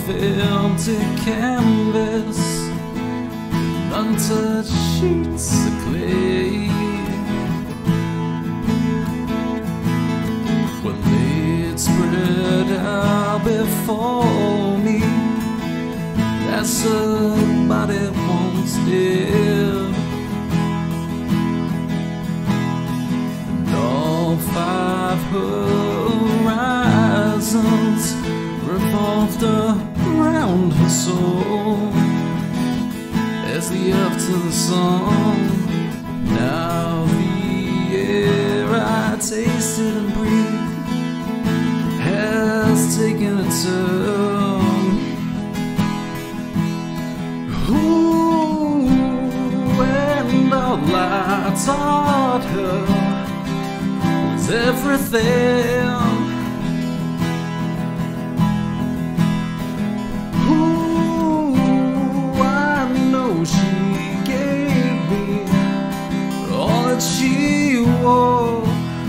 empty canvas, untouched sheets of clay. When they'd spread out before me as somebody once did, and all 5 horizons revolved around her soul as the up to the sun. Now the air I tasted and breathed has taken a turn. Ooh, and all I taught her was everything. She wore,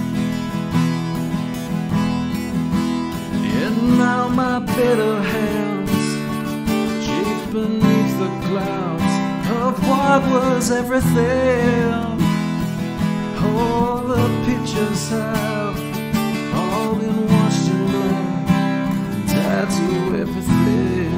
and now my bitter hands shake beneath the clouds of what was everything. All the pictures have all been washed in black, tied to everything.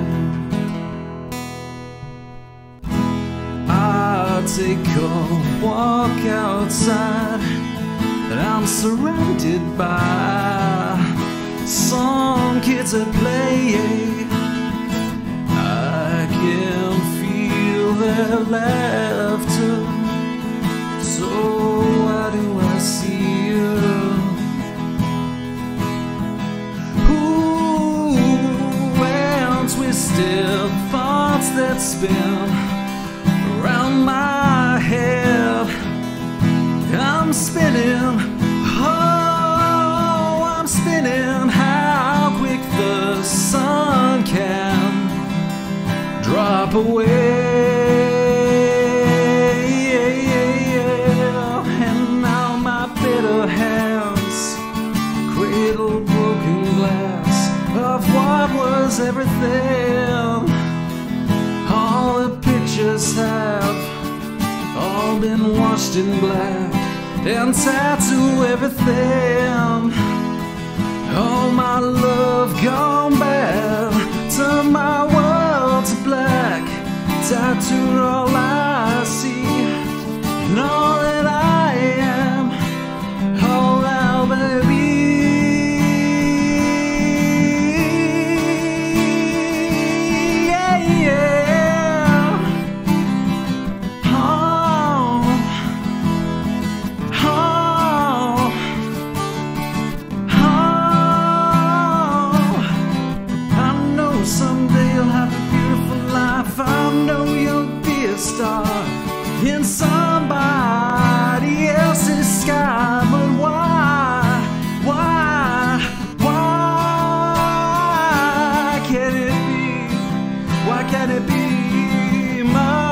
Take a walk outside, and I'm surrounded by some kids at play. I can feel their laughter, so why do I see you? Ooh, and twisted thoughts that spin around my head. I'm spinning, oh, I'm spinning. How quick the sun can drop away. And now my bitter hands cradle broken glass of what was everything. All the pictures have all been washed in black and tied to everything. Oh, my love gone bad, turn my world to black, tattooed all I see and all that I am. Oh, now, baby, I know you'll be a star in somebody else's sky, but why can't it be? Why can't it be mine?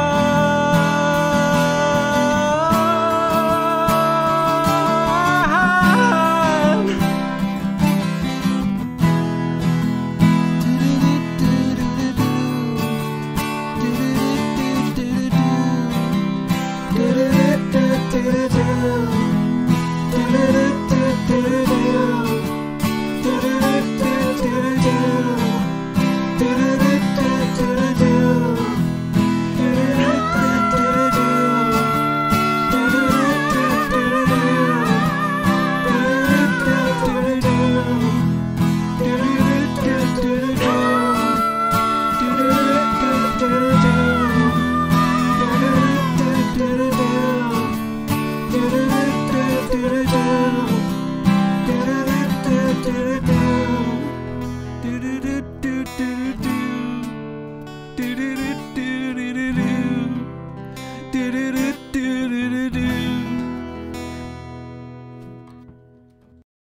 Do